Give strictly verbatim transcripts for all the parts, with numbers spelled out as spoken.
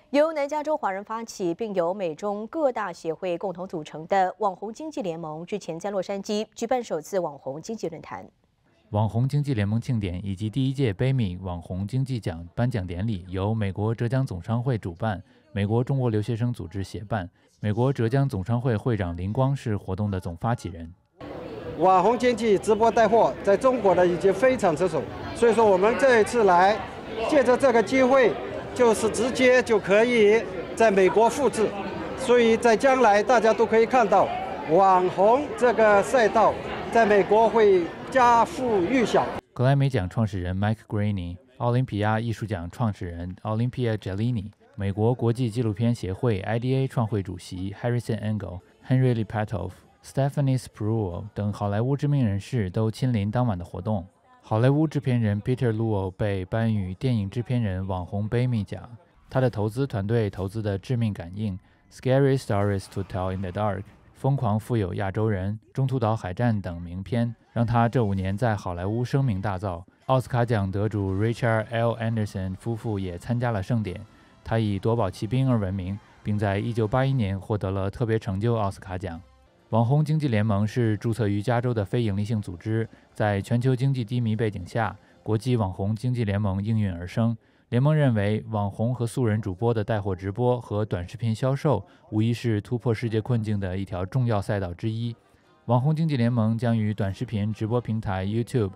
由南加州华人发起，并由美中各大协会共同组成的网红经济联盟，日前在洛杉矶举办首次网红经济论坛。 网红经济联盟庆典以及第一届杯米网红经济奖颁奖典礼由美国浙江总商会主办，美国中国留学生组织协办。美国浙江总商会会长林光是活动的总发起人。 网红经济直播带货在中国呢已经非常成熟，所以说我们这一次来，借着这个机会，就是直接就可以在美国复制，所以在将来大家都可以看到，网红这个赛道在美国会家喻户晓。 格莱美奖创始人 Mike Greaney、奥林匹亚艺术奖创始人 Olympia Gelini、美国国际纪录片协会 I D A 创会主席 Harrison Engel、Henry Lipatoff、Stephanie Spruill 等好莱坞知名人士都亲临当晚的活动。好莱坞制片人 Peter Luo 被颁予电影制片人网红杯米奖，他的投资团队投资的《致命感应》、Scary Stories to Tell in the Dark、疯狂富有亚洲人、中途岛海战等名片，让他这五年在好莱坞声名大噪。奥斯卡奖得主 Richard L. Anderson 夫妇也参加了盛典，他以夺宝奇兵而闻名，并在一九八一年获得了特别成就奥斯卡奖。网红经济联盟是注册于加州的非营利性组织，在全球经济低迷背景下，国际网红经济联盟应运而生。联盟认为，网红和素人主播的带货直播和短视频销售，无疑是突破世界困境的一条重要赛道之一。网红经济联盟将与短视频直播平台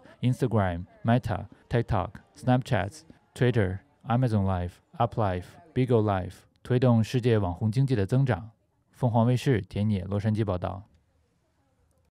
YouTube、Instagram、Meta、TikTok、Snapchat、Twitter、Amazon Live、Uplife、Bigo Live 推动世界网红经济的增长。凤凰卫视田野洛杉矶报道。